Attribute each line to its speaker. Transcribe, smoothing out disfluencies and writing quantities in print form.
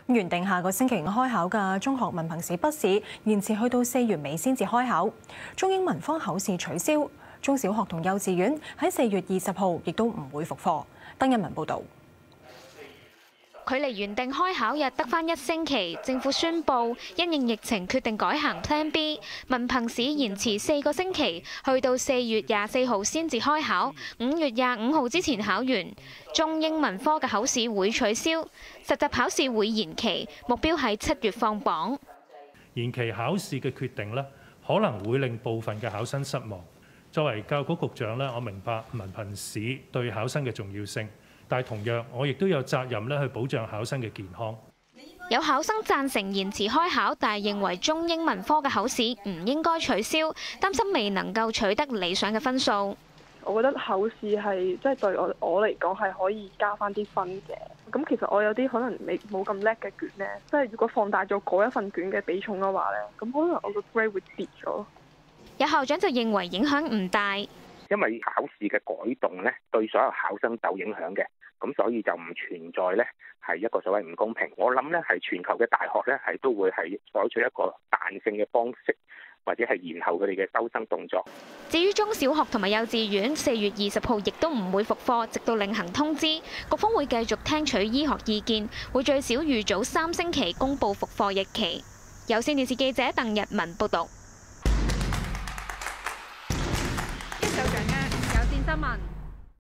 Speaker 1: 原定下個星期五開考嘅中學文憑試筆試延遲去到4月尾先至開考，中英文科考試取消，中小學同幼稚園喺4月20號亦都唔會復課。鄧一文報導。
Speaker 2: 距離原定開考日得返1星期，政府宣布因應疫情決定改行 Plan B， 文憑試延遲4個星期，去到4月24號先至開考，5月25號之前考完。中英文科嘅考試會取消，實習考試會延期，目標喺7月放榜。
Speaker 3: 延期考試嘅決定呢，可能會令部分嘅考生失望。作為教育局局長呢，我明白文憑試對考生嘅重要性。但係同樣，我亦都有責任咧去保障考生嘅健康。
Speaker 2: 有考生贊成延遲開考，但係認為中英文科嘅考試唔應該取消，擔心未能夠取得理想嘅分數。
Speaker 4: 我覺得考試係即係對我嚟講係可以加翻啲分嘅。咁其實我有啲可能冇咁叻嘅卷呢，即係如果放大咗嗰一份卷嘅比重嘅話呢，咁可能我個 grade 會跌咗。
Speaker 2: 有校長就認為影響唔大。
Speaker 5: 因為考試嘅改動咧，對所有考生都有影響嘅，咁所以就唔存在咧係一個所謂唔公平。我諗咧係全球嘅大學咧係都會係採取一個彈性嘅方式，或者係延後佢哋嘅收生動作。
Speaker 2: 至於中小學同埋幼稚園，4月20號亦都唔會復課，直到另行通知。局方會繼續聽取醫學意見，會最少預早3星期公佈復課日期。有線電視記者鄧日文報導。
Speaker 6: 有線新聞。